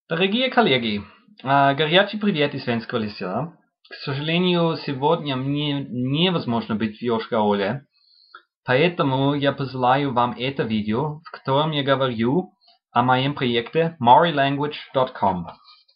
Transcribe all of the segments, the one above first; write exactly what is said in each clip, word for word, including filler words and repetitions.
Дорогие коллеги, горячий привет из Венского леса. К сожалению, сегодня мне невозможно быть в Йошкар-Оле, поэтому я посылаю вам это видео, в котором я говорю о моем проекте mari language dot com.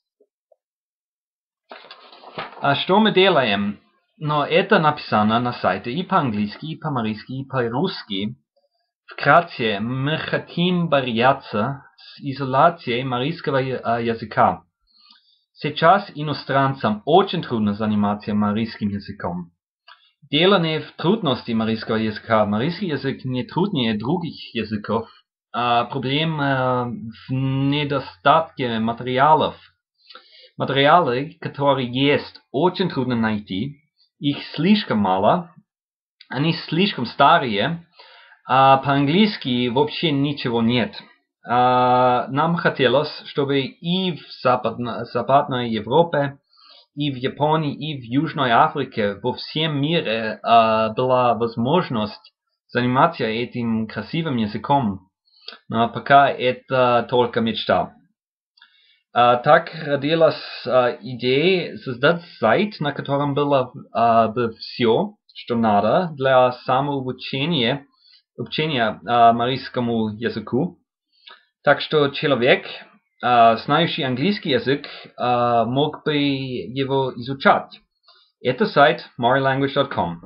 А что мы делаем? Но это написано на сайте и по-английски, и по-марийски, и по-русски. Вкратце, мы хотим бороться с изоляцией марийского языка. Сейчас иностранцам очень трудно заниматься марийским языком. Дело не в трудности марийского языка. Марийский язык не труднее других языков. А проблема в недостатке материалов. Материалы, которые есть, очень трудно найти. Их слишком мало. Они слишком старые. А по-английски вообще ничего нет. А нам хотелось, чтобы и в Западно- Западной Европе, и в Японии, и в Южной Африке, во всем мире а, была возможность заниматься этим красивым языком. Но пока это только мечта. А, так родилась а, идея создать сайт, на котором было а, бы все, что надо для самообучения обучения а, марийскому языку. Так что человек, а, знающий английский язык, а, мог бы его изучать. Это сайт mari language dot com.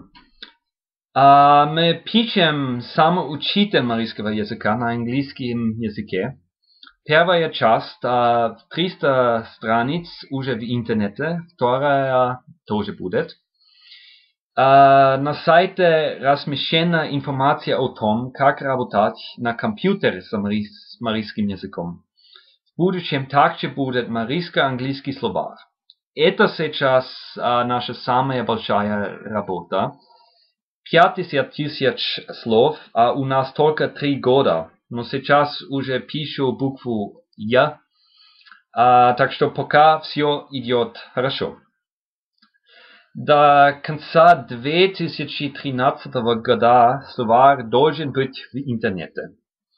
А, мы пишем самоучитель марийского языка на английском языке. Первая часть а, триста страниц уже в интернете, вторая тоже будет. Uh, на сайте размещена информация о том, как работать на компьютере с марийским языком. В будущем также будет марийско-английский словарь. Это сейчас uh, наша самая большая работа. пятьдесят тысяч слов, а у нас только три года. Но сейчас уже пишу букву Я, uh, так что пока все идет хорошо. До конца две тысячи тринадцатого года словарь должен быть в интернете.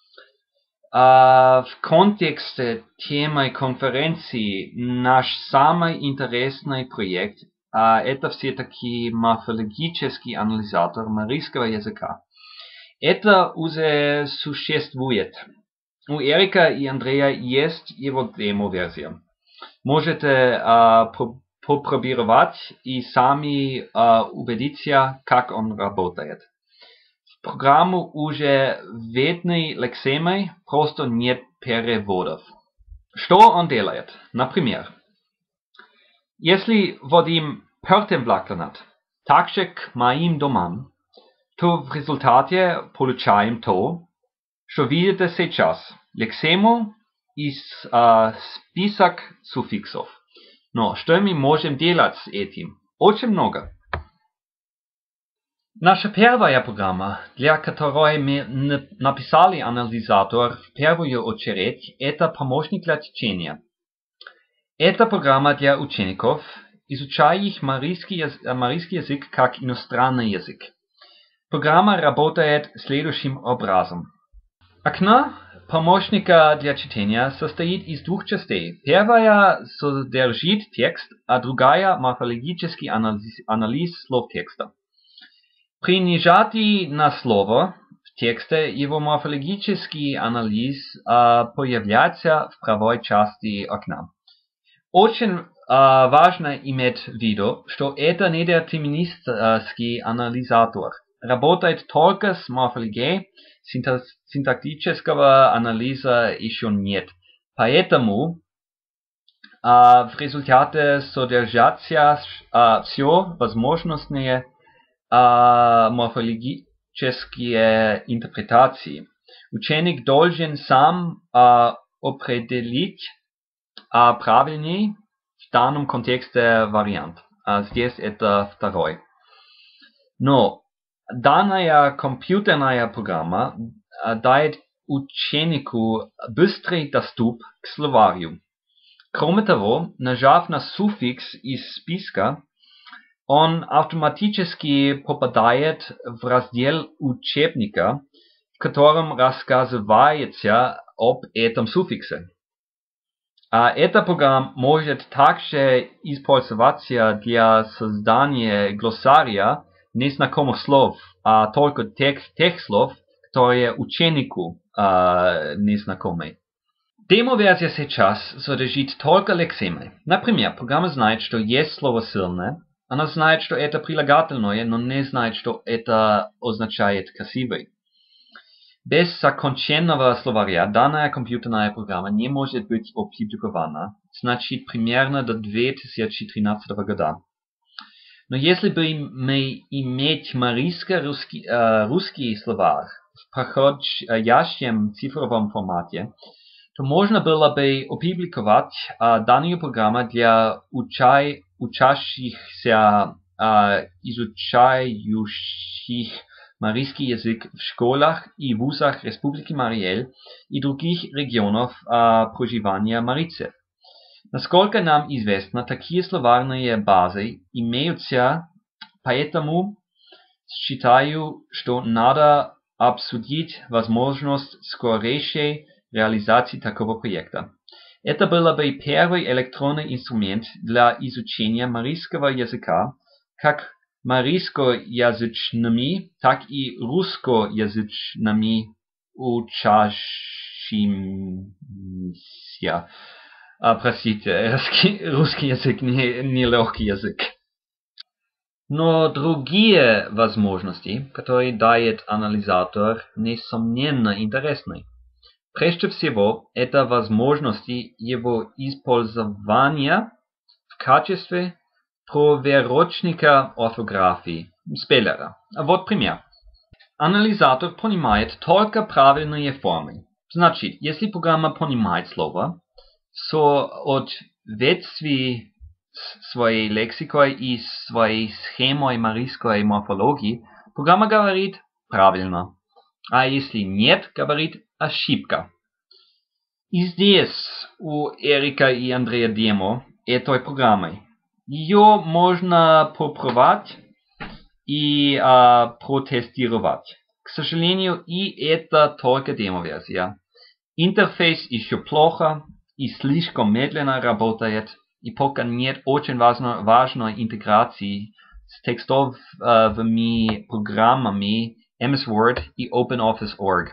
А в контексте темы конференции наш самый интересный проект а это все-таки морфологический анализатор марийского языка. Это уже существует. У Эрика и Андрея есть его демо-версия. Можете а, попробовать и сами uh, убедиться, как он работает. В программу уже видны лексемы, просто нет переводов. Что он делает? Например, если вводим пертемблакленат, также к моим домам, то в результате получаем то, что видите сейчас. Лексему и uh, список суффиксов. Но что мы можем делать с этим? Очень много. Наша первая программа, для которой мы написали анализатор в первую очередь, это помощник для чтения. Это программа для учеников, изучающих марийский язык, марийский язык как иностранный язык. Программа работает следующим образом. Окно помощника для чтения состоит из двух частей. Первая содержит текст, а другая морфологический анализ, анализ слов текста. При нажатии на слово в тексте его морфологический анализ а, появляется в правой части окна. Очень а, важно иметь в виду, что это не детерминистский анализатор. Работает только с морфологией, синтактического анализа еще нет. Поэтому а, в результате содержатся а, все возможные а, морфологические интерпретации. Ученик должен сам а, определить а, правильный в данном контексте вариант. А, здесь это второй. Но данная компьютерная программа дает ученику быстрый доступ к словарю. Кроме того, нажав на суффикс из списка, он автоматически попадает в раздел учебника, в котором рассказывается об этом суффиксе. Эта программа может также использоваться для создания глоссария незнакомых слов, а только тех, тех слов, которые ученику э, незнакомы. Демо-версия сейчас содержит только лексемы. Например, программа знает, что есть слово «сильное», она знает, что это прилагательное, но не знает, что это означает «красивый». Без законченного словаря данная компьютерная программа не может быть опубликована, значит примерно до две тысячи тринадцатого года. Но если бы мы иметь марийско-русский э, русский словарь в проходящем цифровом формате, то можно было бы опубликовать э, данную программу для уча учащихся, э, изучающих марийский язык в школах и вузах Республики Мариэл и других регионов э, проживания марийцев. Насколько нам известно, такие словарные базы имеются, поэтому считаю, что надо обсудить возможность скорейшей реализации такого проекта. Это был бы первый электронный инструмент для изучения марийского языка, как марийскоязычными, так и русскоязычными учащимися. А, простите, русский, русский язык не, не легкий язык. Но другие возможности, которые дает анализатор, несомненно интересны. Прежде всего, это возможности его использования в качестве проверочника орфографии, спеллера. Вот пример. Анализатор понимает только правильные формы. Значит, если программа понимает слово, то от ветви своей лексикой и своей схемой марийской морфологии программа говорит правильно, а если нет, говорит ошибка. И здесь у Эрика и Андрея демо этой программы. Ее можно попробовать и а, протестировать. К сожалению, и это только демо-версия. Интерфейс еще плохо и слишком медленно работает, и пока нет очень важно, важной интеграции с текстовыми программами эм эс Word и OpenOffice точка орг.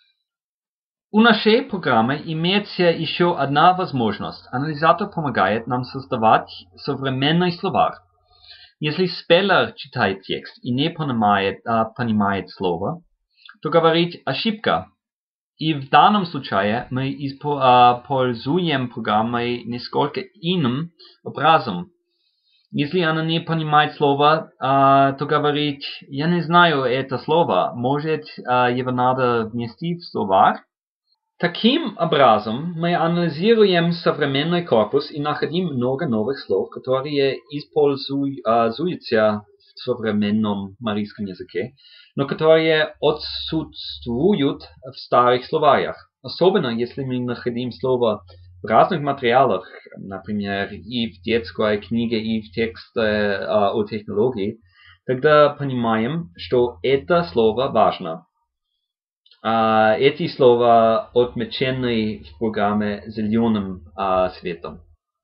У нашей программы имеется еще одна возможность. Анализатор помогает нам создавать современный словарь. Если спеллер читает текст и не понимает, а, понимает слово, то говорит ошибка. И в данном случае мы используем программой несколько иным образом. Если она не понимает слово, то говорит, я не знаю это слово, может его надо внести в словарь? Таким образом, мы анализируем современный корпус и находим много новых слов, которые используются в современном марийском языке, но которые отсутствуют в старых словарях. Особенно, если мы находим слово в разных материалах, например, и в детской книге, и в тексте э, о технологии, тогда понимаем, что это слово важно. Uh, эти слова отмечены в программе зеленым uh, цветом.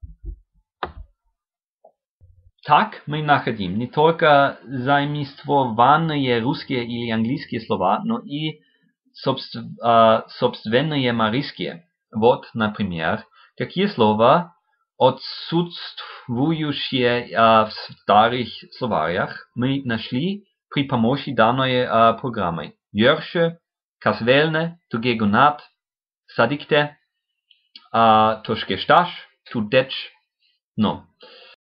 Так мы находим не только заимствованные русские или английские слова, но и собств, uh, собственные марийские. Вот, например, какие слова, отсутствующие uh, в старых словарях, мы нашли при помощи данной uh, программы. Йорше, Kasvelne, Tugegunat, Sadikte, uh, Toshkestash, Tudech, no.